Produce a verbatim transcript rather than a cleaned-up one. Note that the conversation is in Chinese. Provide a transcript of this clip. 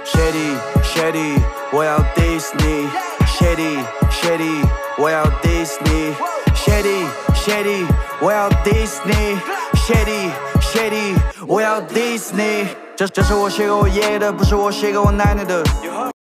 Shady Shady， 我要 Disney。Shady Shady， 我要 Disney。Shady Shady， 我要 Disney。Shady Shady， 我要 Disney。这这是我写给我爷爷的，不是我写给我奶奶的。